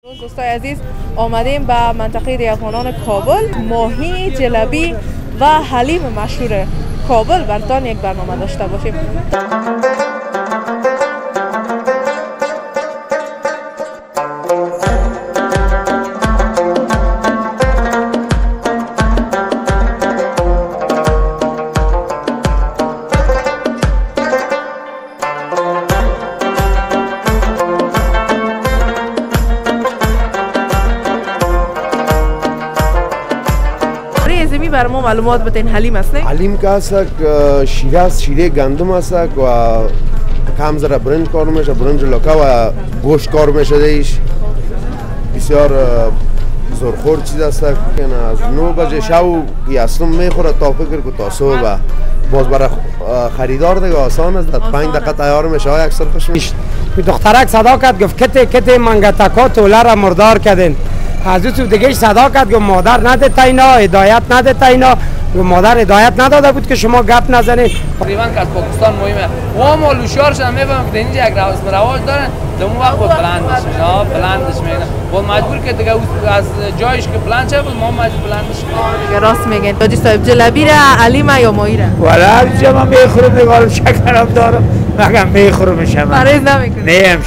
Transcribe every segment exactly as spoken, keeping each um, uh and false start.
دوستای عزیز، آمدیم به منطقه دیافانان کابل. ماهی، جلبی و حلیم مشهور کابل براتون یک برنامه داشته باشیم. بر ما معلومات بتین. حلیم است نه؟ حلیم که است شیره است، شیره گندم است و کم ذره برنج کار میشه، برنج لکه و گوشت کار میشه دیش. بسیار زورخور چیز است که از نه بجه شو که اصلا میخوره تا فکر که تا صبح. باز برای خریدار دیگه آسان است، در پنج دقیقه تیار میشه. های اکثر خوش میشه. دخترک صدا کرد گفت کتی کتی منگتکا توله را مردار کردین. از او دیگه صدا کرد گفت مادر نده اینا، هدایت نده اینا. و مادر هدایت نداده بود که شما گپ نزنید. تقریبا که از پاکستان مهمه. و ما لوشار شدن میفهمم که اینجا یک رسم رواج دارن. دمون وقت بود بلندش میشه، بلندش میگن. بود مجبور که دیگه از جایش که بلند شد بود ما مجبور بلندش میگن. دیگه راست میگن. حاجی صاحب جلبی را حلیم یا ماهی را؟ والا اینجا من میخورم دیگه شکرم دارم. مگم میخورم شما. پرهیز نمیکنی؟ نیم.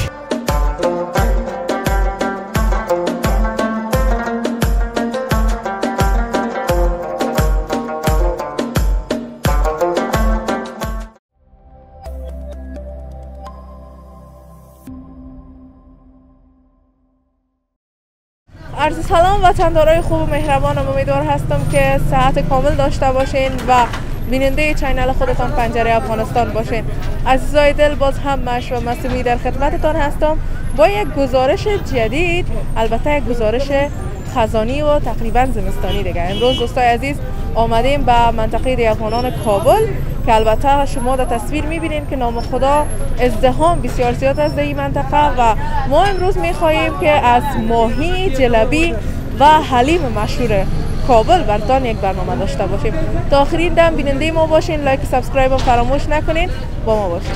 عرض سلام وطندارای خوب و مهربانم. امیدوار هستم که صحت کامل داشته باشین و بیننده چینل خودتان پنجره افغانستان باشین. عزیزای دل، باز هم مش و مسئولی در خدمتتان هستم با یک گزارش جدید، البته یک گزارش خزانی و تقریبا زمستانی دیگه. امروز دوستای عزیز آمدیم به منطقه دیافانان کابل که البته شما در تصویر میبینید که نام خدا ازدحام بسیار زیاد است در این منطقه و ما امروز میخواهیم که از ماهی، جلبی و حلیم مشهور کابل براتون یک برنامه داشته باشیم. تا آخرین دم بیننده ما باشین، لایک و سابسکرایب هم فراموش نکنین. با ما باشین.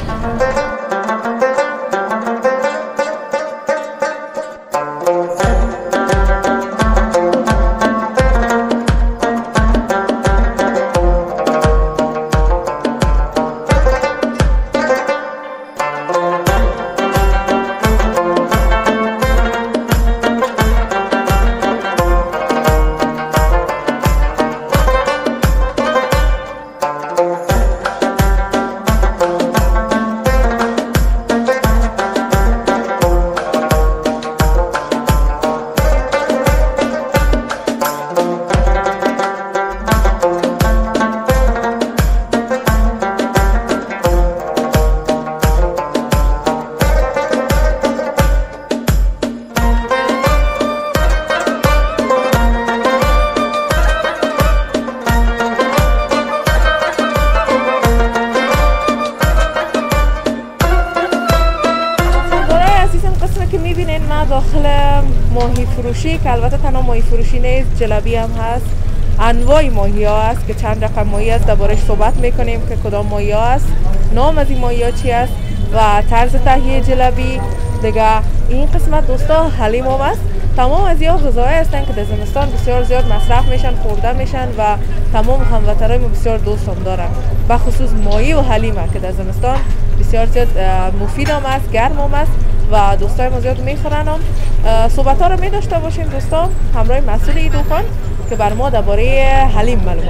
داخل ماهی فروشی که البته تنها ماهی فروشی نیست، جلبی هم هست. انواع ماهی ها هست که چند رقم ماهی است، دربارش صحبت میکنیم که کدام ماهی ها است، نام از این ماهی ها چی است و طرز تهیه جلبی دیگه. این قسمت دوستا حلیم هم است. تمام از این غذاهایی هستن که در زمستان بسیار زیاد مصرف میشن، خورده میشن و تمام هموطنای ما بسیار دوست هم دارن. به خصوص ماهی و حلیم که در زمستان بسیار زیاد مفید هم است، گرم هم است و دوستای ما زیاد میخورن هم. صحبت ها رو می داشته باشیم دوستا همراه مسئول این دکان که بر ما درباره حلیم معلومات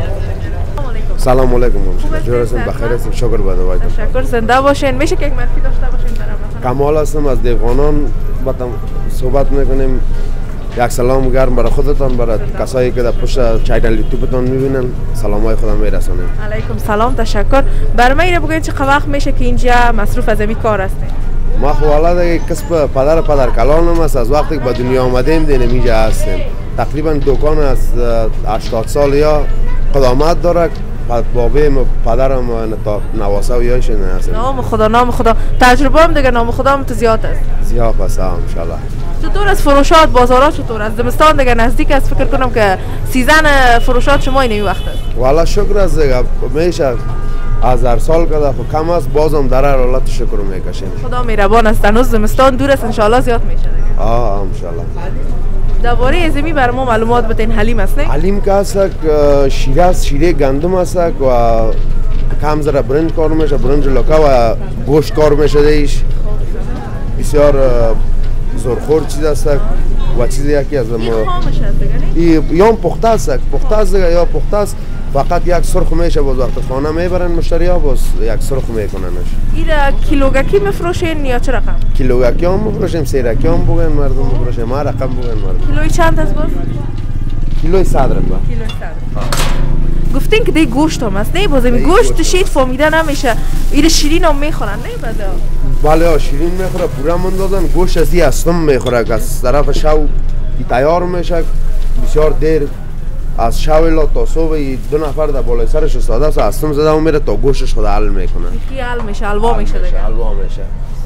بده. سلام علیکم. جور هستم، بخیر هستم، شکر به دوایت. تشکر، زنده باشین. میشه که یک معرفی داشته باشین برام؟ کمال هستم از دیوانان. باتم صحبت میکنیم. یک سلام گرم برای خودتان، برای کسایی که در پشت چینل یوتیوبتان میبینن سلامای خودم میرسونم. علیکم سلام، تشکر. برای من بگید چه وقت میشه که اینجا مصروف از این کار هستین؟ ما خو والا دیگه کسب پدر پدر کلانم است. از وقتی که به دنیا آمدیم دیگه اینجا هستیم. تقریبا دکان از هشتاد سال یا قدامت داره. بابه پدرم تا نواسه و یایش نه هستیم. نام خدا، نام خدا. تجربه هم دیگه نام خدا هم تو زیاد است. زیاد است ان شاء الله. چطور از فروشات بازارها چطور است؟ زمستان دیگه نزدیک است، فکر کنم که سیزن فروشات شما این وقت است. والا شکر است دیگه. میشه هزار سال کده خو کم است، بازم در هر حالت شکر میکشیم. خدا مهربان است. هنوز زمستان دور است، ان شاء الله زیاد میشه دیگه. آه ان شاء الله. درباره ازمی بر ما معلومات بدین. حلیم است نه؟ حلیم که است شیره است، شیره گندم است و کم ذره برنج کار میشه، برنج لکه و گوشت کار میشه دیش. بسیار زورخور چیز است و چیز یکی از ما این خامش است دیگه نه؟ یا پخته است، پخته است یا پخته است، فقط یک سرخ میشه، باز وقت خانه میبرن مشتری ها باز یک سرخ میکننش. این کیلوگکی میفروشین یا چه رقم؟ کیلوگکی هم میفروشیم، سیرکی هم بگن مردم میفروشیم، هر رقم بگن مردم. کیلوی چند است باز؟ کیلوی صد رقم. کیلوی صد. گفتین که دی گوشت هم است نه؟ باز این گوشت شید فهمیده نمیشه. این شیرین هم میخورن نه بعدا؟ بله شیرین میخوره، پورا مندازن، گوشت از این اصلا میخوره که از طرف شو تیار میشه، بسیار دیر از شب الا تا صبح دو نفر در بالای سرش استاده است، اصلا زده و میره تا گوشتش خود حل میکنه. یکی حل میشه، حلوا میشه دیگه. حلوا میشه.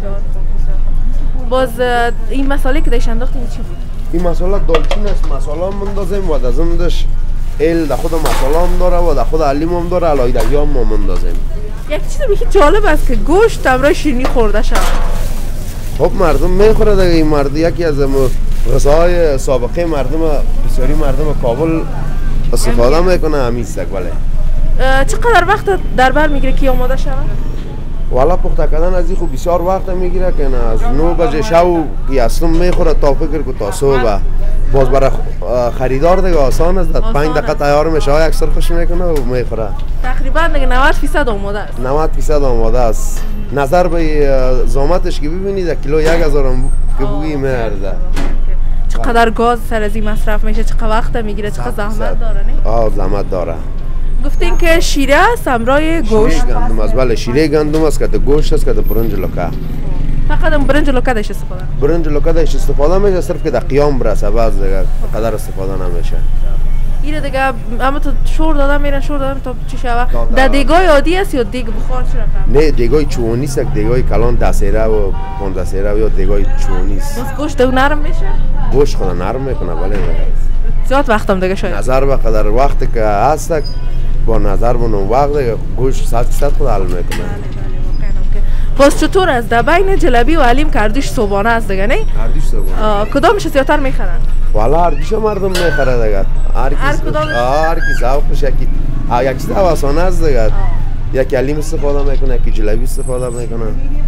باز این مساله که دیش انداختین چی بود؟ این مساله دالچین است، مساله مندازیم و در زمدش ال در خود مساله هم داره و در خود علیم هم داره، علایدگی هم ما مندازیم. یک چیز بخی جالب است که گوشت برای شیرینی خورده شد. خب مردم میخوره دیگه، این مرد یکی از غذاهای سابقه مردم، بسیاری مردم کابل استفاده میکنه همیستک. بله. چقدر وقت در بر میگیره که آماده شود؟ والا پخته کردن از این خوب بسیار وقت میگیره که نه از نه بجه شو که اصلا میخوره تا فکر که تا صبح. باز برای خریدار دیگه آسان است، در پنج دقیقه تیار میشه، یک سرخش میکنه و میخوره. تقریبا دیگه نود فیصد آماده است. نود فیصد آماده است. نظر به زامتش که ببینید کیلو یک هزار که بویی میارده. چقدر گاز سر از این مصرف میشه، چقدر وقت میگیره، چقدر زحمت داره نه؟ آه زحمت داره. گفتین که شیره است همراه گوشت. شیره گندم است. بله شیره گندم است که گوشت است که برنج لکه. فقط برنج لکه داشت استفاده. برنج لکه داشت استفاده میشه، صرف که در قیام برسه بعض دیگه قدر استفاده نمیشه. اینه دیگه اما تو شور دادم میرن شور دادم تا چی شوه؟ در دیگای عادی است یا دیگ بخار چی رقم؟ نه دیگای چوبونی است، دیگای کلان ده سیره و پانزده سیره یا دیگای چوبونی است. بس گوشت نرم میشه؟ گوشت خود نرم میکنه. بله زیاد وقتم دیگه شاید. نظر به قدر وقتی که هست با نظر به اون وقت دیگه گوشت صد فیصد خود حل میکنه. باز چطور است در بین جلبی و حلیم که اردیش صبحانه است دیگه نه؟ اردیش صبحانه. کدامش زیادتر میخرن؟ والا اردیش مردم میخره دیگه. هر کدام؟ هر کی ذوقش یکی یک چیز آسانه است دیگه. یکی حلیم استفاده میکنه، یکی جلبی استفاده میکنه.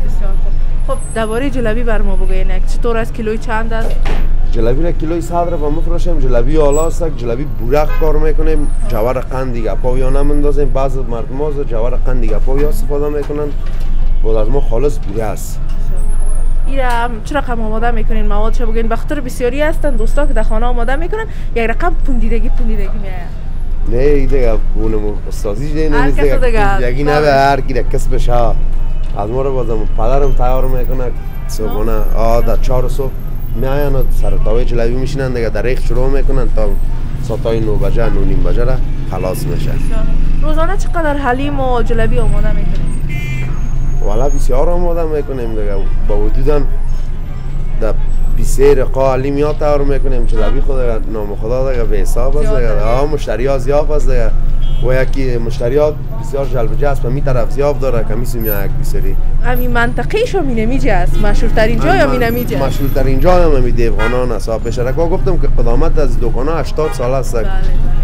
خب درباره جلبی بر ما بگین چطور است؟ کیلوی چند است؟ جلبی را کیلوی صد را میفروشیم. جلبی آلا است، جلبی بورق کار میکنیم، جوار قند دیگه پا یا نمیندازیم. بعض مردم از جوار قند دیگه پا یا استفاده میکنن. بود از ما خالص بوره است. این چه رقم آماده میکنین؟ موادش بگین. بخاطر بسیاری هستن دوستا که در خانه آماده میکنن یک رقم پوندیدگی پوندیدگی میآید. نه دیگه اونم استادیش دیگه نیست دیگه. پوندیدگی نه به هر کی کسبش ها. از ما رو بازم پدرم تیار میکنه صبحانه. آ در چهار صبح میاین و سر تاوی جلبی میشینن دیگه، در ریخ شروع میکنن تا ساعتای نه بجه نه نیم بجه را خلاص میشه. روزانه چقدر حلیم و جلبی آماده میکنین؟ والا بسیار آماده میکنیم دیگه، با حدوداً در بیست رقا حلیم یا تیار میکنیم. جلبی خود نام خدا دیگه به حساب است دیگه. آ مشتری ها زیاد است دیگه و یکی مشتری ها بسیار جلب جذب می طرف زیاد داره که میسیم یک بسیاری. همین منطقه شو مینمیجه است مشهورترین جای یا مینمیجه؟ مشهورترین جای هم می دیوخانان است. بشرکا گفتم که قدامت از دکان‌ها هشتاد سال است. بله.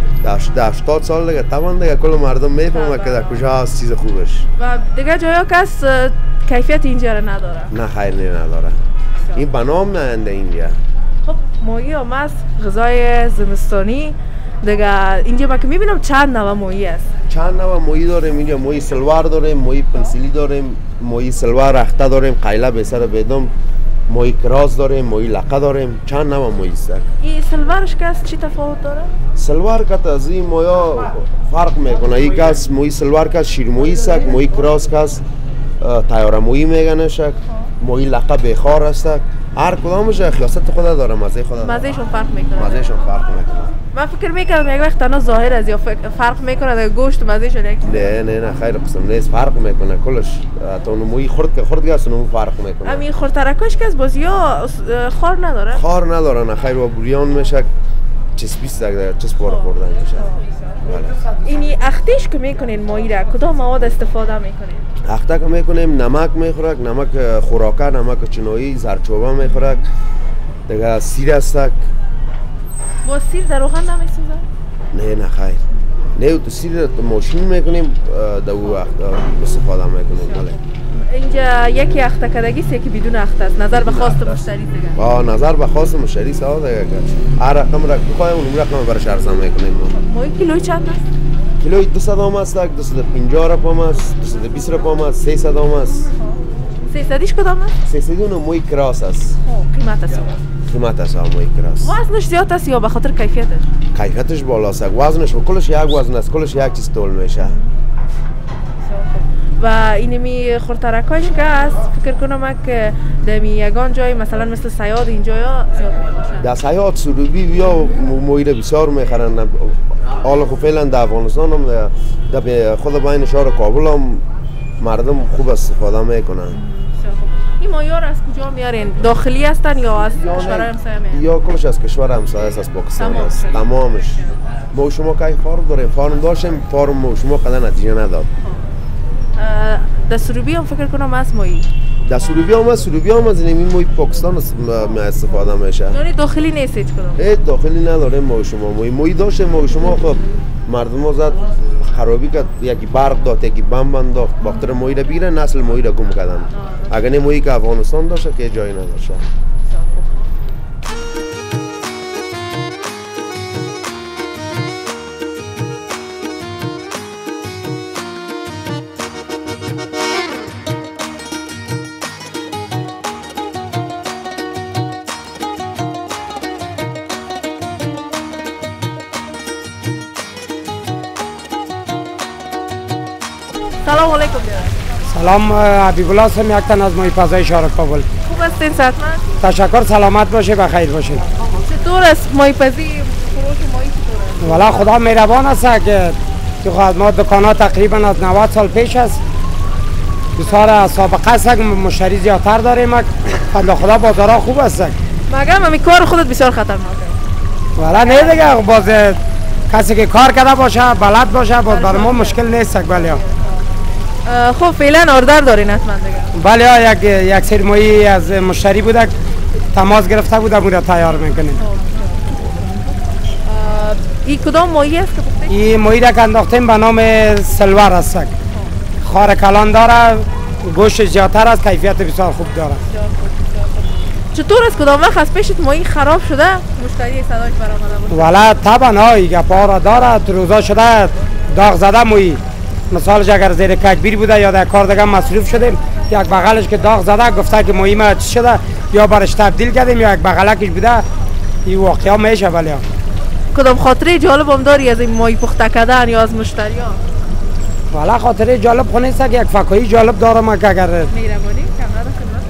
در هشتاد سال دیگه طبعا دیگه کل مردم میفهمه که در کجا هست چیز خوبش. و دیگه جایا کس کیفیت اینجا را نداره. نه خیر نه نداره. این بنام نه اینجا. خب ماهی هم است غذای زمستانی دیگه. اینجا ما که میبینم چند نوع ماهی است. چند نوع ماهی داریم اینجا. ماهی سلوار داریم، ماهی پنسیلی داریم، ماهی سلوار رخته داریم، قیله به سر بدم، ماهی کراس داریم، ماهی لقه داریم. چند نوع ماهی است. این سلوارش که است چی تفاوت داره؟ سلوار که از این ماهی فرق میکنه. این که است ماهی سلوار که شیر ماهی است، ماهی کراس که است تیاره ماهی میگنش، ماهی لقه بخار است. هر کدامش خاصیت خود داره، مزه خود داره. مزهشون فرق میکنه. مزهشون فرق میکنه. من فکر میکردم یک وقت تنها ظاهر از یا فرق میکنه در گوشت مزهشون یک. نه نه نه خیر قسم نیست، فرق میکنه کلش. تا اون موی خرد که خرد گاست اون فرق میکنه. همین خرد ترکش که از بازی ها خار نداره. خار نداره نه خیر و بریان میشه. چسبیست دیگه چسبار خوردن میشه. بله. اینی اختیش که میکنین ماهی را کدام مواد استفاده میکنین؟ اخته که میکنیم نمک میخورک، نمک خوراکه، نمک چینایی، زرچوبه میخورک، دیگه سیر هستک. با سیر در روغن نمیسوزه؟ نه نه خیر. نه تو سیر تو ماشین میکنیم در او استفاده میکنیم. بله. اینجا یکی اخته کردگی است یکی بدون اخته است. نظر به خواست مشتری دیگه. با نظر به خواست مشتری سوا دیگه که هر رقم را بخوایم اون رقم برش عرضه میکنیم. ماهی کیلوی چند است؟ کیلوی دویست هم است، دویست و پنجاه رقم است، دویست و بیست رقم است، سیصد هم است. سیصدیش کدام است؟ سیصدی اون موی کراس است. قیمت است. قیمت است موی کراس. وزنش زیاد است یا به خاطر کیفیتش؟ کیفیتش بالا است. وزنش و کلش یک وزن است، کلش یک چیز تول میشه. و اینمی خورترکاش که است فکر کنم که دمی یگان جای مثلا مثل صیاد این جایا زیاد میباشن. در صیاد سروبی بیا موی را بسیار میخرن. حالا خب فعلا در افغانستان هم در خود بین شهر کابل هم مردم خوب استفاده میکنن. این ماهی‌ها را از کجا میارین؟ داخلی هستن یا از کشورهای همسایه میارین؟ یا کلش از کشور همسایه است، از پاکستان است. تمامش. ما شما که فارم داریم، فارم داشتیم، فارم ما شما قدر نتیجه نداد. در سروبی هم فکر کنم از ماهی. در سروبی هم از سروبی هم از این ماهی پاکستان استفاده میشه. یعنی داخلی نیست هیچ کدام؟ هیچ داخلی نداریم ما شما. ماهی ماهی داشتیم ما شما خب مردم ها زد خرابی کرد، یکی برق داد، یکی بم انداخت، باختر ماهی را بگیرن، نسل ماهی را گم کردن. اگر نه ماهی که افغانستان داشته که جایی نداشته. سلام علیکم. سلام حبیب الله هستم، یک تن از ماهی پزای شهر کابل. خوب هستین صحتمند؟ تشکر، سلامت باشه، بخیر باشین. چطور است ماهی پزی؟ فروش ماهی چطور است؟ والا خدا مهربان است که تو خود ما دکانات تقریبا از نود سال پیش است. بسیار سابقه است، مشتری زیادتر داریم. فضل خدا بازارها خوب است. مگه همین کار خودت بسیار خطرناکه. والا نه دیگه، باز کسی که کار کرده باشه، بلد باشه، باز برای ما مشکل نیست. بله. خب فعلا اوردر دارین حتما دیگه؟ بله، یک یک سری ماهی از مشتری بوده، تماس گرفته بوده، بوده تیار میکنیم. این کدام ماهی است که پخته؟ این ماهی را که انداختیم به نام سلور است. خار کلان داره، گوشت زیادتر است، کیفیت بسیار خوب داره. چطور است کدام وقت از پیشت ماهی خراب شده مشتری صداش برآمده بود؟ والا طبعا های گپا را داره، روزا شده داغ زده ماهی. مثالش اگر زیر ککبیر بوده یا در کار دیگه مصروف شدیم، یک بغلش که داغ زده گفته که ماهی ما چی شده، یا برش تبدیل کردیم یا یک بغلکش بوده، این واقعا میشه. ولی کدام خاطره جالب هم داری از این ماهی پخته کردن یا از مشتری ها؟ والا خاطره جالب خو نیست که یک فکایی جالب دارم که اگر مهربانی کامرا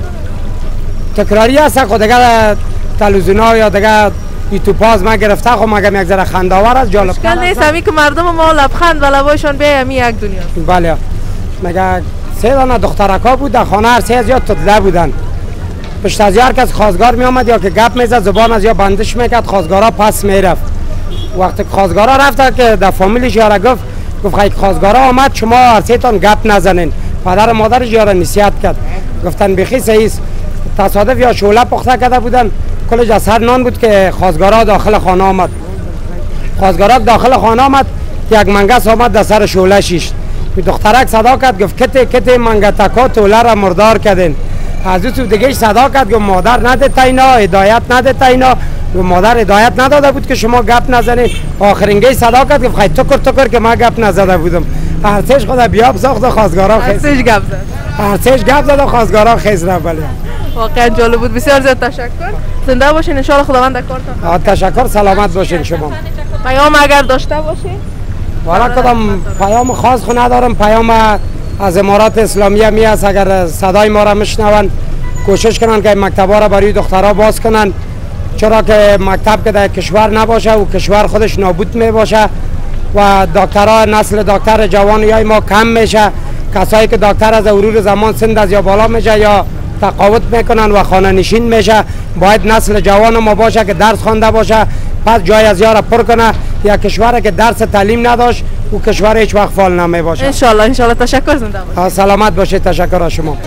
خدمت تکراری هست خود دیگه تلویزیون‌ها یا دیگه یوتیوب ها از ما گرفته، خب مگه یک ذره خنده‌آور است، جالب مشکل نیست. همین که مردم ما لبخند و لبایشان به همین یک دنیا است. بله. مگه سه دانه دخترکا بود در خانه، هر سه از یا تدله بودن. پشت از هر کس خواستگار می آمد یا که گپ میزد زبان از یا بندش میکرد، خواستگارا پس میرفت. وقتی خواستگارا رفت که در فامیلش یارا گفت گفت خیلی خواستگارا آمد، شما هر سه تان گپ نزنین. پدر و مادرش یارا نصیحت کرد، گفتن بخی صحیح است. تصادف یا شعله پخته کرده بودن، کلش از هر نان بود که خواستگارا داخل خانه آمد. خواستگارا داخل خانه آمد، یک منگس آمد در سر شعله شیشت. دخترک صدا کرد گفت کته کته منگتکا توله را مردار کردین. از او دیگه صدا کرد گفت مادر ندید اینا، هدایت ندید اینا. و مادر هدایت نداده بود که شما گپ نزنید. آخرینگی صدا کرد گفت خیلی تکر تکر که ما گپ نزده بودم. ارتش خدا بیاب ساخت و خواستگارا خیز. ارتش گپ زد. ارتش گپ زد و خواستگارا خیز رفت. بله. واقعا جالب بود. بسیار زیاد تشکر. زنده باشین ان شاء الله، خداوند کارتون. تشکر، سلامت باشین شما. پیام اگر داشته باشین؟ والا کدام پیام خاص خو ندارم. پیام از امارات اسلامیه می است، اگر صدای ما را میشنون کوشش کنن که مکتبا را برای دخترها باز کنن، چرا که مکتب که در کشور نباشه و کشور خودش نابود می باشه و دکترها، نسل دکتر جوانی ما کم میشه. کسایی که دکتر از مرور زمان سند از یا بالا میشه یا تقاعد میکنن و خانه نشین میشه. باید نسل جوان ما باشه که درس خوانده باشه، پس جای از یار پر کنه. یا کشوری که درس تعلیم نداشت و کشور هیچ وقت فعال نمی باشه. ان شاء الله ان شاء الله. تشکر، زنده باشید. سلامت باشید. تشکر از شما.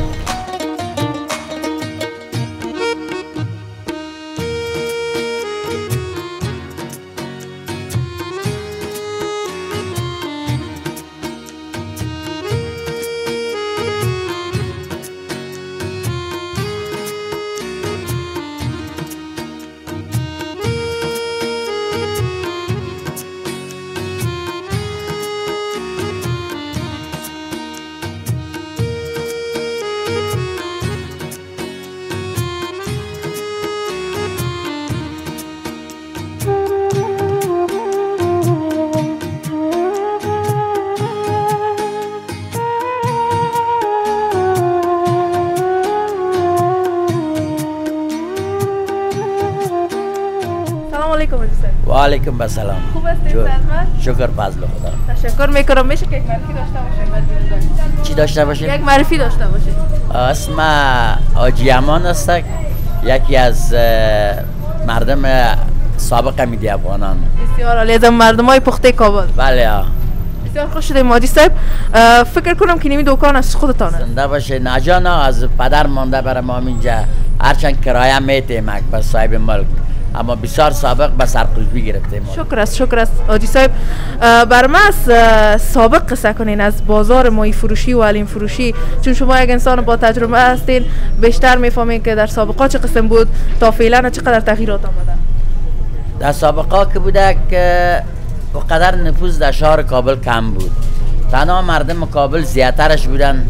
و علیکم السلام. خوب هستید سلامت؟ شکر فضل خدا. تشکر میکنم. میشه که یک معرفی داشته باشید؟ چی داشته باشید؟ یک معرفی داشته باشید. اسم آجی امان است، یکی از مردم سابق میدی افغانان. بسیار عالی. از مردمای پخته کابل. بله. بسیار خوش شدیم حاجی صاحب. فکر کنم که نیمی دکان از خودتانه. زنده باشه. نجانا از پدر مانده برای ما اینجا، هرچند کرایه میتیم بس صاحب ملک، اما بسیار سابق به سرقلبی گرفتیم. شکر است، شکر است حاجی صاحب. بر ما از سابق قصه کنین از بازار ماهی فروشی و حلیم فروشی، چون شما یک انسان با تجربه هستین، بیشتر میفهمین که در سابقا چه قسم بود تا فعلا چقدر تغییرات آمده. در سابقا که بوده که قدر نفوذ در شهر کابل کم بود، تنها مردم کابل زیادترش بودن،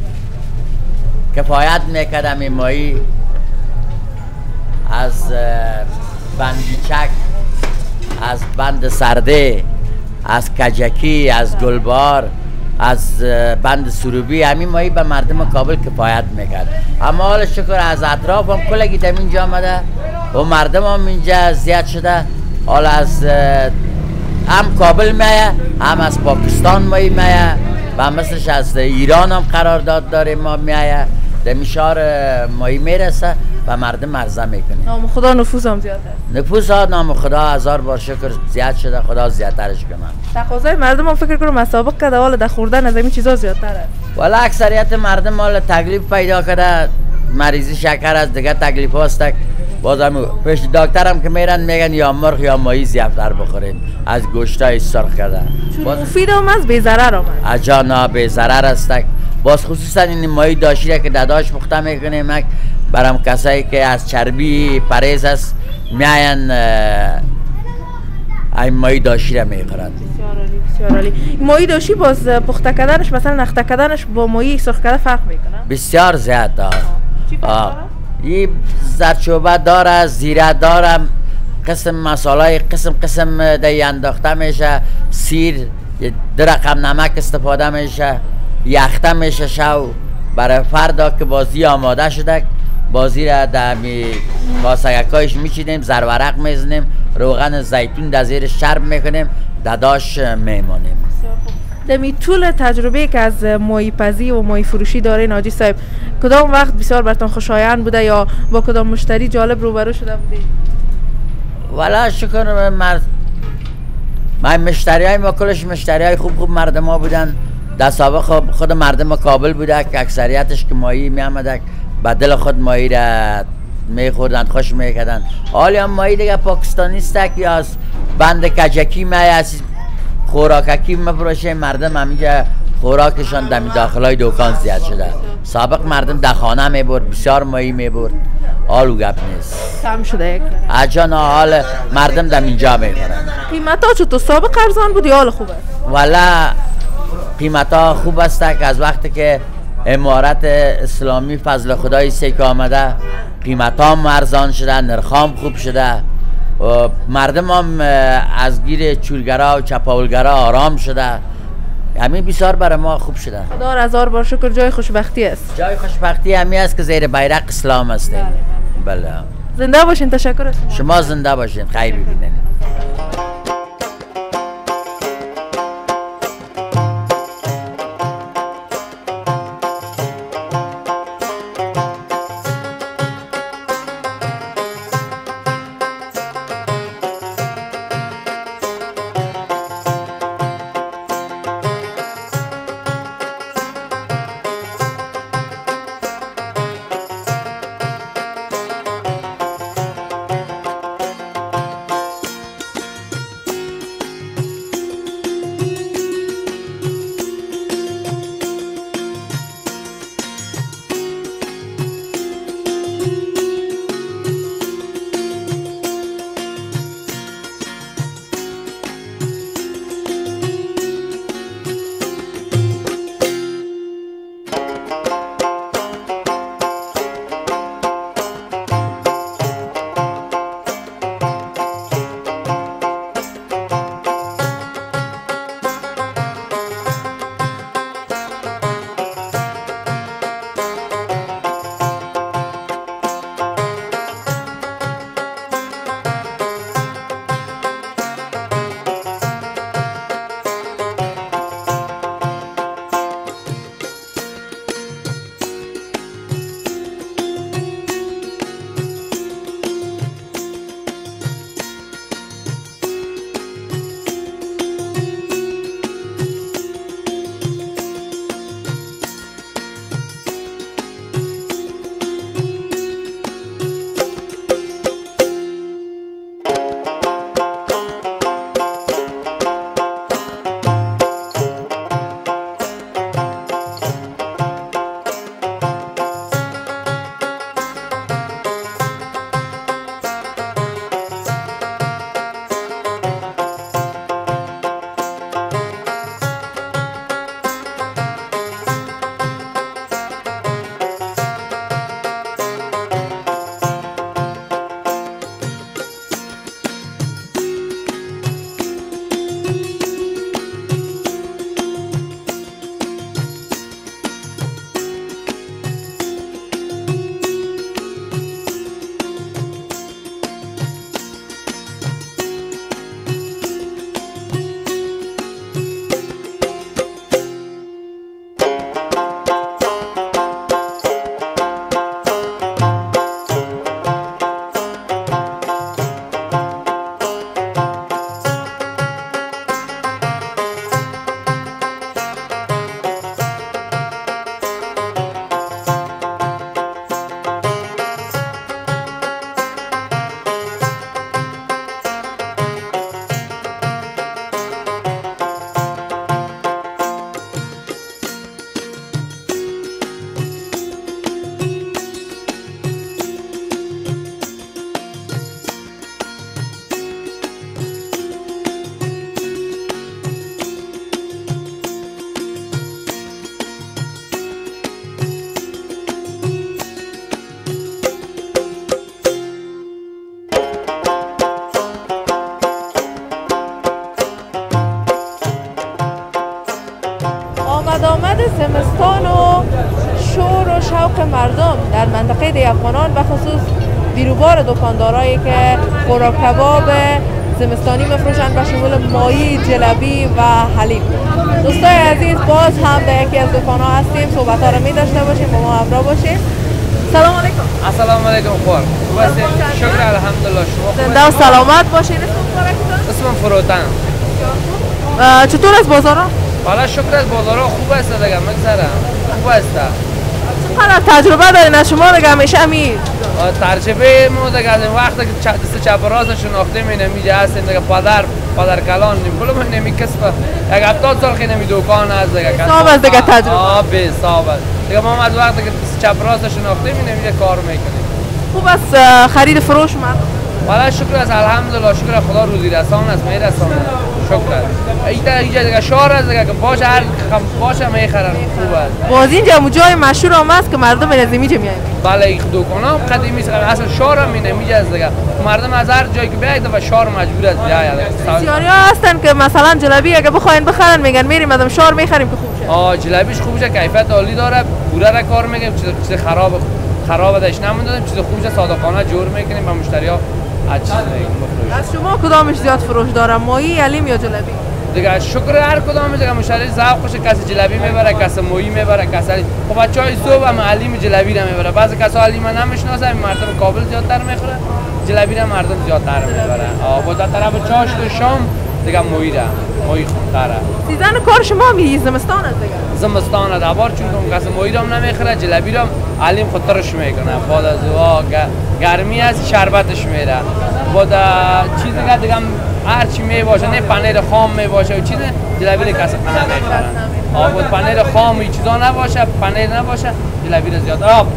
کفایت میکردم این ماهی از بندیچک، از بند سرده، از کجکی، از گلبار، از بند سروبی، همین ماهی به مردم کابل کفایت میکرد. اما حال شکر از اطراف هم کلگی دم اینجا آمده و مردم هم اینجا زیاد شده. حال از هم کابل میه، هم از پاکستان ماهی میه و مثلش از ایران هم قرارداد داره ما میه، دمی شهر ماهی میرسه و مردم عرضه میکنه. نام خدا نفوذ هم زیاد است. نفوذ ها نام خدا هزار بار شکر زیاد شده، خدا زیادترش کنه. تقاضای مردم هم فکر کنم از سابق کرده، حالا در خوردن از این چیزا زیادتر است. والا اکثریت مردم حالا تکلیف پیدا کرده، مریضی شکر از دیگه تکلیف هست. بازم پیش دکتر هم که میرن میگن یا مرغ یا ماهی زیادتر بخورین، از گوشتای سرخ کرده. چون مفید هم است، بی ضرر هم است. اجا نه بی ضرر است. باز خصوصا این ماهی داشیره که داداش پخته میکنیم، برام کسایی که از چربی پرهیز است میاین این ماهی داشی را میخورند. بسیار عالی، بسیار عالی. ماهی داشی باز پخته کردنش مثلا نخته کردنش با ماهی سرخ کرده فرق میکنه؟ بسیار زیاد داره. چی فرق داره؟ این زردچوبه داره، زیره داره، قسم مسالای قسم قسم دی انداخته میشه، سیر دو رقم نمک استفاده میشه، یخته میشه شو برای فردا که بازی آماده شده. بازی را در می کاسگکایش میچینیم، زرورق میزنیم، روغن زیتون در زیر شرب میکنیم، داداش میمانیم. دمی طول تجربه که از ماهی پزی و ماهی فروشی دارین حاجی صاحب، کدام وقت بسیار براتون خوشایند بوده یا با کدام مشتری جالب روبرو شده بودی؟ والا شکر مرد من مشتری های ما کلش مشتری های خوب خوب مردم ها بودن. در سابق خود مردم کابل بوده که اکثریتش که ماهی می آمده به دل خود ماهی را میخوردن، خوش میکردن. حالی هم ماهی دیگه پاکستانی است که از بند کجکی می از خوراککی مفروشه، مردم همینجا خوراکشان دمی داخلای دکان زیاد شده. سابق مردم در خانه می برد، بسیار ماهی می برد، حالو گپ نیست، کم شده یک اجا نه، حال مردم دم اینجا میخورن. قیمت ها چطور سابق ارزان بودی حال خوب است؟ والا قیمت ها خوب است که از وقتی که امارت اسلامی فضل خدای سیک آمده قیمت هم ارزان شده، نرخ هم خوب شده و مردم هم از گیر چورگرا و چپاولگرا آرام شده. همین بسیار برای ما خوب شده. خدا هزار بار شکر. جای خوشبختی است. جای خوشبختی همین است که زیر بیرق اسلام هستیم. بله. بله. زنده باشین. تشکر از شما. شما زنده باشین. خیر ببینید. زمستان و شور و شوق مردم در منطقه دی افغانان و خصوص بیروبار دکاندارایی که خوراک کباب زمستانی میفروشند به شمول مایی، جلبی و حلیم. دوستای عزیز، باز هم در یکی از دکان‌ها هستیم، صحبت‌ها رو می داشته باشیم، با ما همراه باشیم. سلام علیکم. السلام علیکم خوار. خوب هستید؟ شکر الحمدلله. شما زنده و سلامت باشین. اسم مبارکتون؟ اسمم فروتن. چطور است بازارا؟ والا شکر از بازارا خوب است دیگه، مگذره. خوب است. چقدر تجربه دارین از شما دیگه همیشه همین؟ تجربه ما دیگه از وقتی که دست چپ راست شناخته می نمیجه هستیم دیگه، پدر پدر کلان نیم بلو من نمی کسب یک هفتاد سال که نمی دکان است دیگه. حساب است دیگه تجربه. آه به حساب است دیگه. ما از وقتی که دست چپ راست شناخته می نمیجه کار میکنیم. خوب است خرید فروش مرد؟ والا شکر است الحمدلله، شکر خدا روزی رسان است، میرسانه. شکر است. اینجا اینجا دیگه شهر است دیگه که باشه هر خم باشه میخرن. خوب است. باز اینجا جای مشهور هم است که مردم از اینجا میایند. بله این دکانا قدیمی است، اصلا شهر هم نمیجه است دیگه. مردم از هر جایی که بیاید و شهر مجبور است بیاید. بسیاری ها هستن که مثلا جلبی اگه بخواین بخرن میگن میریم از شهر میخریم که خوب شه. آه جلبیش خوب شه، کیفیت عالی داره، بوره را کار میگیم، چیز چیز خراب خراب داشت نمیدونم، چیز خوبش صادقانه جور میکنیم با مشتری ها. از چیز میگیم. از شما کدامش زیاد فروش داره، مایی، حلیم یا جلبی؟ دیگه شکر هر کدامش دیگه مشتری ذوقش، کسی جلبی میبره، کسی مایی میبره، کسی خب بچهای صبح هم حلیم جلبی را میبره. بعضی کسا حلیم نمیشناسن، مردم کابل زیادتر میخوره، جلبی را مردم زیادتر میبره. آ با طرف چاش و شام دیگه مایی را مایی خوبتره. سیزن کار شما می زمستان است دیگه. زمستان است دوبار چون کم کسی مایی را نمیخوره، جلبی را حلیم خودترش میکنه. بعد از وا گرمی است شربتش میره. بعد چیز دیگه دیگه هر چی می باشه، نه پنیر خام می باشه و چیز جلبی را کسی نمیخوره. آ بود پنیر خام و چیزا نباشه، پنیر نباشه، جلبی را زیاد آب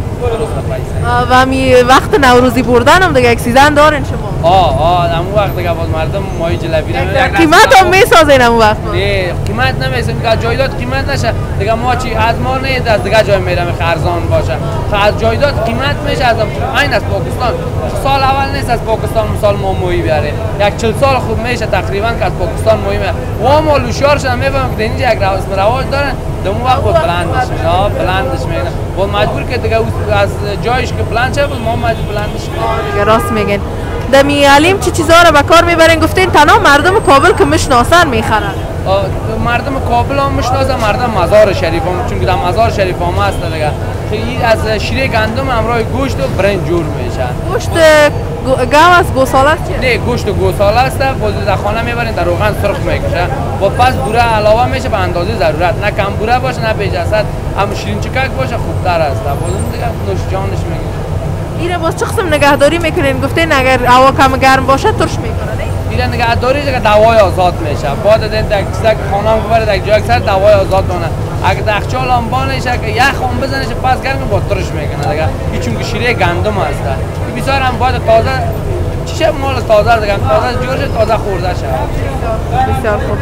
درست و می وقت نوروزی بردن هم دیگه یک سیزن دارین شما. آه آه همون وقت دیگه باز مردم مای جلبی را میبرن. قیمت هم میسازین همون وقت؟ نه قیمت نمیسازیم دیگه، جایداد قیمت نشه دیگه. ما چی از ما نه از دیگه جای میرم ارزان باشه. از جایداد قیمت میشه از این از پاکستان. سال اول نیست از پاکستان مثال ما مویی بیاره، یک چهل سال خوب میشه تقریبا که از پاکستان مویی میاره. و ما لوشار شدن میفهمم که اینجا یک رسم رواج دارن، دمو وقت بود بلندش نه بلندش میگن بود مجبور که دیگه از جایش که بلند شه بود ما مجبور بلندش دیگه. راست میگن. دمی علیم چی چیزا رو به کار میبرین؟ گفتین تنها مردم کابل که میشناسن میخرن. مردم کابل هم میشناسن، مردم مزار شریف هم، چون که در مزار شریف هم هست دیگه. خیلی از شیره گندم همراه گوشت و برنج جور میشن. گوشت گاو است، گوساله است؟ نه گوشت گوساله است، باز در خانه میبرین در روغن سرخ میکشه و پس بوره علاوه میشه به اندازه ضرورت، نه کم بوره باشه نه بی‌جسد، هم شیرین چکک باشه خوبتر است. باز دیگه نوش جانش میگه. ایره باز چه قسم نگهداری میکنین؟ گفتین اگر هوا کم گرم باشه ترش میکنه. ایره نگهداری دیگه دوای آزاد میشه. بعد از این یک چیزا که خانم ببره یک جای سر دوای آزاد کنه. اگه دخچال هم بانشه که یخ هم بزنه پس گرم با ترش میکنه دیگه. این چون که شیره گندم هست. این بسیار هم باید تازه چیشه مال تازه دیگه، تازه جورش تازه خورده شه. بسیار خوب.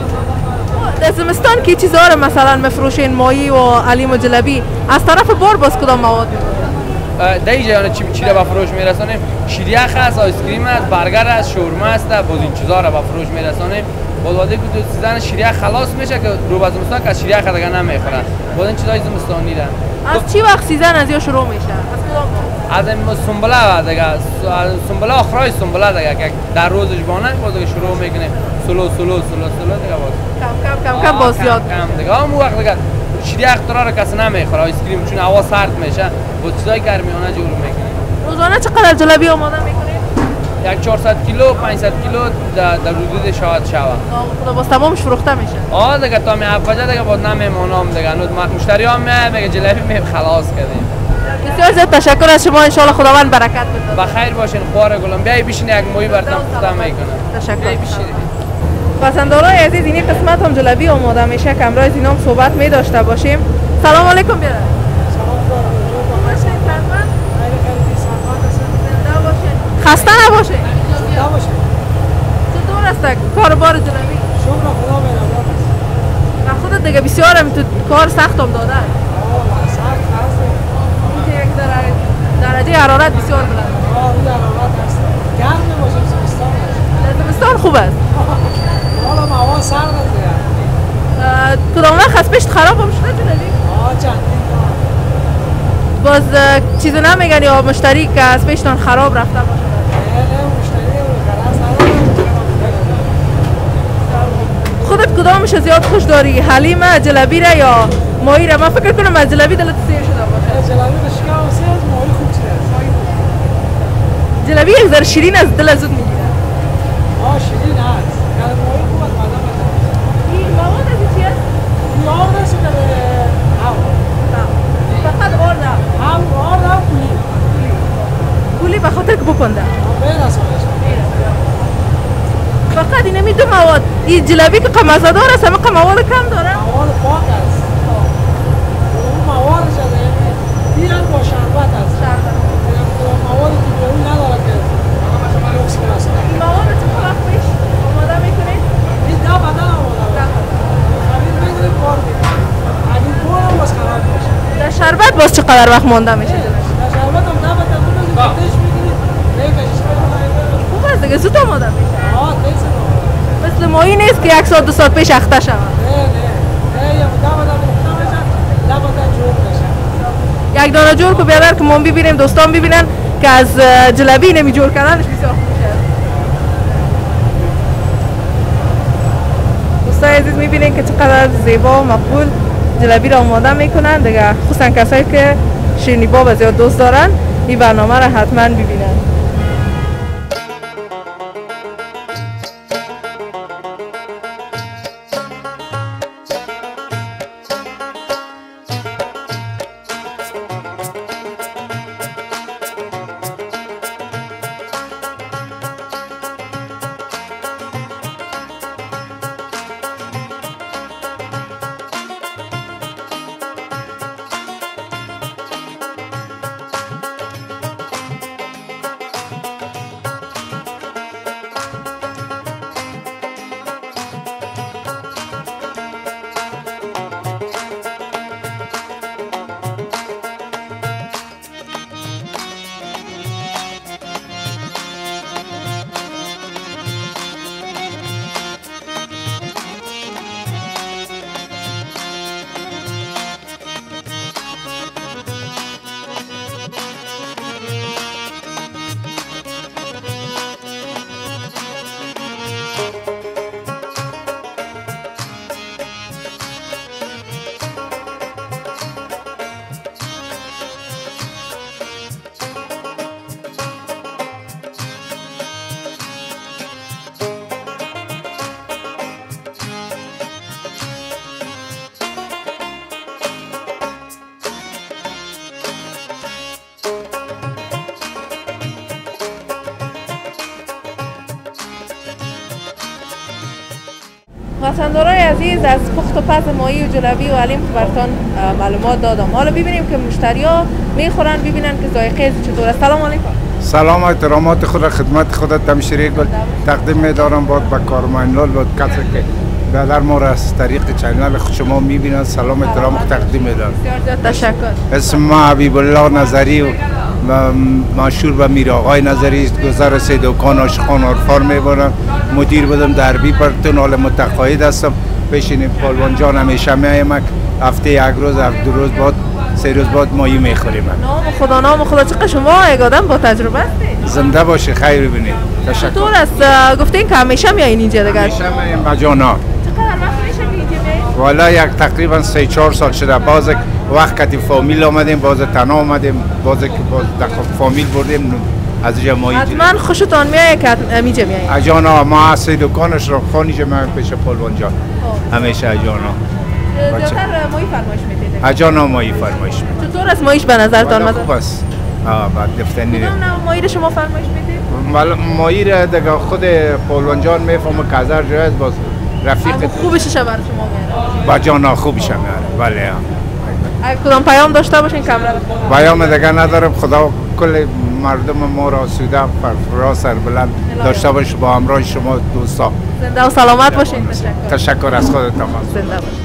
در زمستان کی چیزا رو مثلا مفروشین، مایی و حلیم و جلبی، از طرف بار باز کدام مواد در اینجا یعنی چی چی را به فروش میرسانیم؟ شیریخ است، آیس کریم است، برگر است، شورما است، باز این چیزا را به فروش میرسانیم. باز وقتی که سیزن شیریخ خلاص میشه که رو به زمستان که شیریخ دیگه نمیخورن. باز این چیزای زمستانی را. از چی وقت سیزن از یا شروع میشه؟ از کدام؟ از سنبله دیگه، سنبله آخرای سنبله دیگه که در روزش بانه باز دیگه شروع میکنه سلو سلو سلو سلو دیگه باز. کم کم کم کم باز زیاد. کم دیگه همون وقت دیگه شیریخ ترا را کسی نمیخوره، آیس کریم چون هوا سرد میشه با چیزای گرمیانه جور میکنه. روزانه چقدر جلبی آماده میکنید؟ یک چهارصد کیلو پانصد کیلو در در حدود شاید شود. خدا باز تمامش فروخته میشه. آه دیگه تا می افجا دیگه باز نمیمونم دیگه. نود مشتری هم میگه جلبی می خلاص کردیم. بسیار زیاد تشکر از شما، ان شاء الله خداوند برکت بده. بخیر باشین خوار گلم. بیای بشین یک موی براتون خدا میکنه. تشکر. بیای بشین. پسندارای عزیز، این قسمت هم جلبی آماده میشه که امروز اینا هم صحبت می داشته باشیم. سلام علیکم بیاره. خسته نباشه. چطور است کاروبار جلبی؟ شغل خدا میرم. و خودت دیگه بسیار هم تو کار سخت هم داده. سخت هست. اینکه یک درجه درجه حرارت بسیار بلند. آه اون حرارت هست. گرم نباشه زمستان. زمستان خوب است. حالا هوا سرد است دیگه. کدام وقت از پیش خراب هم شده جلبی؟ آه چندین بار. باز چیزی نمیگن یا مشتری که از پیشتان خراب رفته باشه؟ نه نه مشتری غرض نداره. خودت کدامش زیاد خوش داری؟ حلیم جلبی را یا ماهی را؟ من فکر کنم از جلبی دلت سیر شده باشه. جلبی بشکه و سه از ماهی خوب چیه؟ جلبی یک ذره شیرین از دل زود میگیره. آه شیرین هست. کار ماهی خوب از مادام است. این مواد از چی است؟ این آرد است که هم. فقط آرد. هم آرد هم پولی. پولی به خاطر که بکنده. غیر از خودش. فقط این می دو مواد. این جلبی که قمزه داره است، همه مواد کم داره. مواد پاک است. اون مواد شده. این هم با شربت است. شربت. مواد کیمیایی نداره که لوکس است. این مواد چه وقت پیش آماده میکنید؟ این دا بدن آماده. خرید میگیریم کار میکنیم. اگه دور هم باز خراب میشه. در شربت باز چقدر وقت مانده میشه؟ در شربت هم دا بدن میگیریم کتش میگیریم. میکشش میگیریم. خوب است دیگه زود آماده میشه. آه تیز آماده. مثل ماهی نیست که یک ساعت دو ساعت پیش اخته شود. نه نه. نه یا دا بدن میخوام بشه. دا بدن جور بشه. یک دانه جور که بیادر که ما ببینیم دوستان ببینن که از جلبی نمی جور کردنش بسیار خوب شد. دوستان عزیز میبینین که چقدر زیبا و مقبول جلبی را آماده میکنن دیگه، خصوصا کسایی که شیرینی باب زیاد دوست دارن این برنامه را حتما ببینن. وطندارای عزیز، از پخت و پز ماهی و جلبی و علیم که براتون معلومات دادم. حالا ببینیم که مشتریا میخورن، ببینن که ذائقه چطور است. سلام علیکم. سلام، احترامات خود خدمت خودت تمشیری گل تقدیم می‌دارم بود به کارمندان بود کسی که در ما را از طریق چینل شما می‌بینن. سلام احترام تقدیم می‌دارم. بسیار زیاد تشکر. اسم ما حبیب الله نظری و مشهور به میر آقای نظری است. گذر سه دکان عاشقان عرفان می‌برم. مدیر بودم دربی پرتون، حال متقاعد هستم. بشینیم پالوان جان همیشه میایم، هفته یک روز هفت دو روز بعد سه روز بعد ماهی میخوریم. نام خدا نام خدا. چقدر شما یک آدم با تجربه هستید. زنده باشه، خیر ببینید. تشکر. چطور است؟ گفتین که همیشه میایین اینجا دیگه؟ همیشه میایم بجانا. چقدر وقت میشه که اینجا میایین؟ والا یک تقریبا سه چهار سال شده. باز وقت کتی فامیل آمدیم، باز تنها آمدیم، باز که باز داخل فامیل بردیم از اینجا ماهی. حتما خوشتان میاد که اینجا میایین. اجانا ما سه دکانش رو خانیج ما پیش پالوان جان. همیشه اجانا. زیادتر ماهی فرمایش میدید؟ اجانا ماهی فرمایش میدید. چطور است ماهیش به نظرتان؟ والا خوب است. آه بعد دفتنی. کدام نوع ماهی رو شما فرمایش میدید؟ والا ماهی را دیگه خود پالوان جان میفهمه که هزار جای است، باز رفیق خوبش چه برای شما میاره؟ با جانا خوبش میاره. بله. اگه کدام پیام داشته باشین کاملا. پیام دیگه ندارم. خدا کل مردم ما را آسوده فرفرا سربلند داشته باشه با همراه شما دوستا. زنده و سلامت باشین. تشکر. تشکر از خودتان. زنده باشین.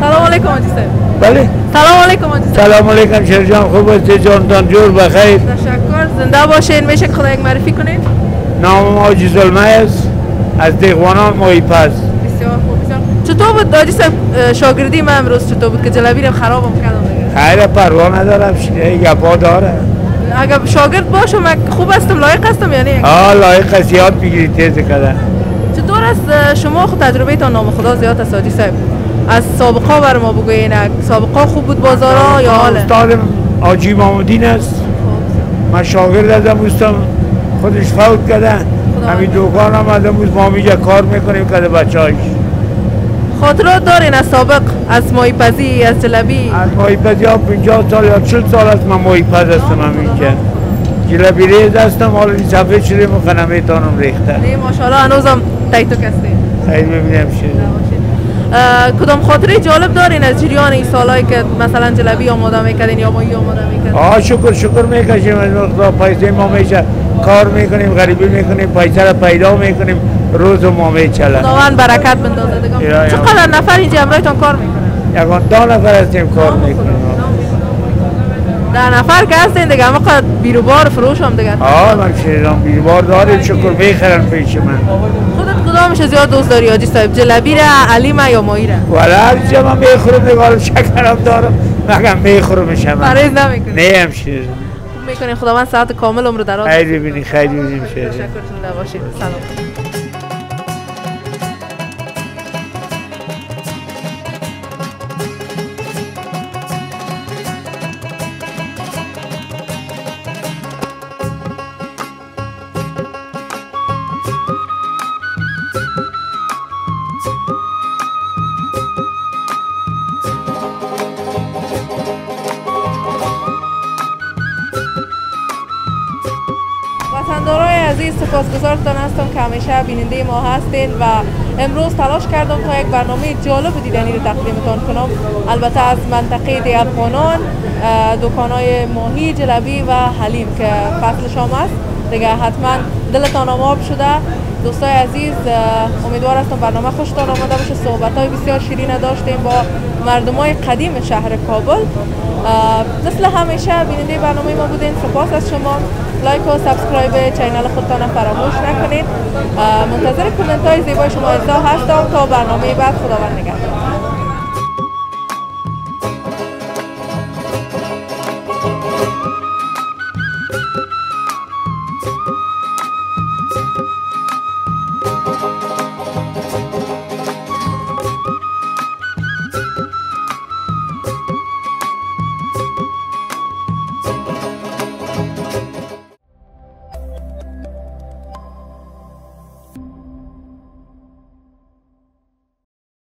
سلام علیکم حاجی صاحب. بله سلام علیکم حاجی صاحب. سلام علیکم شیر جان، خوب است جانتان جور بخیر. تشکر، زنده باشین. میشه که خدا یک معرفی کنین؟ نامم حاجی زلمه است از دیغوانان محیط است. بسیار خوب. بسیار چطور بود حاجی صاحب شاگردی من امروز؟ چطور بود که جلبی رو خرابم کردم دیگه؟ خیر پروا ندارم، شیره گپا داره. اگر شاگرد باشم خوب هستم، لایق هستم یعنی؟ آه لایق است، یاد بگیری تیز کردن. چطور است شما خود تجربه تان نام خدا زیاد است حاجی صاحب؟ از سابقه بر ما بگوین، سابقه خوب بود بازارا یا حاله؟ استاد حاجی محمودین است. من شاگرد ازم اوستم، خودش فوت کردن. همین دوکان آمدم بود، ما میجا کار میکنیم که بچه‌هاش. خاطرات دارین از سابق، از ماهیپزی، از جلبی؟ از ماهیپزی ها پنجاه سال یا چل سال است من ماهیپز هستم. همینجا جلبی ریز هستم، حالا این صفحه چلی مکنم ایتانم ریخته. نه ماشاءالله هنوزم تایتو کسته. خیلی ببینم شده. کدام خاطره جالب دارین از جریان این سالایی که مثلا جلبی آماده میکردین یا ماهی آماده میکردین؟ آه شکر شکر میکشیم از مقدار پیسه ما میشه کار میکنیم، غریبی میکنیم، پیسه را پیدا میکنیم، روز ما میچله. خداوند برکت بندازه دیگه. چقدر نفر اینجا همراهتان کار میکنن؟ یکان دو نفر هستیم کار میکنیم. ده نفر که هستین دیگه، همه قد بیروبار فروش هم دیگه. آه من شیران بیروبار داریم، شکر میخرن پیش من. خودت کدامش زیاد دوست داری حاجی صاحب؟ جلبی را، حلیمه یا ماهی را؟ والا هرچی من میخورم دیگه، شکرم دارم مگم میخورمش هم. پرهیز نمیکنی؟ نه همشیر میکنین. خداوند صحت کامل عمر دراز. خیلی ببینی، خیلی ببینیم شیر. تشکر زنده باشید. سلام. وطندارای عزیز، سپاسگزارتان هستم که همیشه بیننده ما هستین و امروز تلاش کردم تا یک برنامه جالب دیدنی رو تقدیمتان کنم. البته از منطقه دی افغانان، دکانای ماهی، جلبی و حلیم که فصل شام است دیگه، حتما دلتان آب شده. دوستای عزیز، امیدوار هستم برنامه خوشتان آمده باشه. صحبت‌های بسیار شیرین داشتیم با مردمای قدیم شهر کابل. مثل همیشه بیننده برنامه ما بودین. سپاس از شما. لایک و سابسکرایب چینل خودتان فراموش نکنید. منتظر کامنت های زیبای شما هستم تا برنامه بعد. خداوند نگهدار.